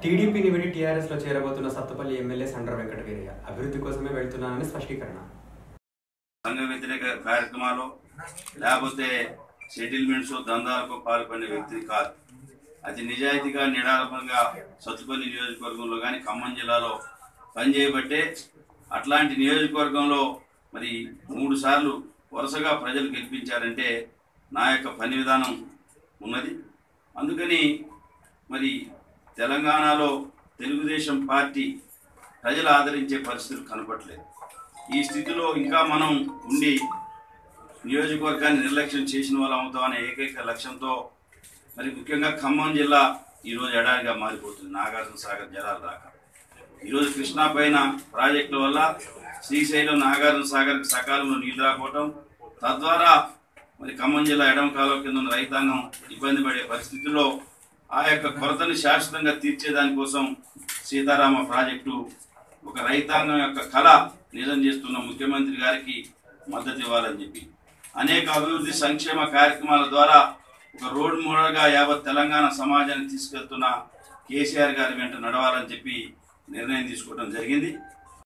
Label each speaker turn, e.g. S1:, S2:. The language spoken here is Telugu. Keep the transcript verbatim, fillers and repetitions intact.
S1: టీడీపీని విడి టీఆర్ఎస్ లో చేరబోతున్న సత్తుపల్లి ఎమ్మెల్యే సండ్ర వెంకటవీరయ్య అభివృద్ధి కోసమే వెళ్తున్నానని స్పష్టీకరణ.
S2: సంఘ వ్యతిరేక కార్యక్రమాలు లేకపోతే సెటిల్మెంట్స్ దందాలకు పాల్పడిన వ్యక్తి కాదు. అతి నిజాయితీగా నిడారంభంగా సత్తుపల్లి నియోజకవర్గంలో కానీ ఖమ్మం జిల్లాలో పనిచేయబట్టే అట్లాంటి నియోజకవర్గంలో మరి మూడు సార్లు వరుసగా ప్రజలు గెలిపించారంటే నా యొక్క పని విధానం ఉన్నది. అందుకని మరి తెలంగాణలో తెలుగుదేశం పార్టీ ప్రజలు ఆదరించే పరిస్థితులు కనపడలేదు. ఈ స్థితిలో ఇంకా మనం ఉండి నియోజకవర్గాన్ని నిర్లక్ష్యం చేసిన వాళ్ళు అవుతామనే ఏకైక లక్ష్యంతో మరి ముఖ్యంగా ఖమ్మం జిల్లా ఈరోజు ఎడారిగా మారిపోతుంది. నాగార్జున సాగర్ జలాలు రాక ఈరోజు కృష్ణా పైన ప్రాజెక్టుల వల్ల శ్రీశైలం నాగార్జున సాగర్కి సకాలంలో నీళ్లు రాకపోవటం, తద్వారా మరి ఖమ్మం జిల్లా ఎడమ కాలువ కింద ఉన్న రైతాంగం ఇబ్బంది పడే పరిస్థితుల్లో ఆ యొక్క కొరతను శాశ్వతంగా తీర్చేదానికోసం సీతారామ ప్రాజెక్టు ఒక రైతాంగం యొక్క కళ నిజం చేస్తున్న ముఖ్యమంత్రి గారికి మద్దతు ఇవ్వాలని చెప్పి అనేక అభివృద్ధి సంక్షేమ కార్యక్రమాల ద్వారా ఒక రోడ్ మోడల్గా యావత్ తెలంగాణ సమాజాన్ని తీసుకెళ్తున్న కేసీఆర్ గారి వెంట నడవాలని చెప్పి నిర్ణయం తీసుకోవడం జరిగింది.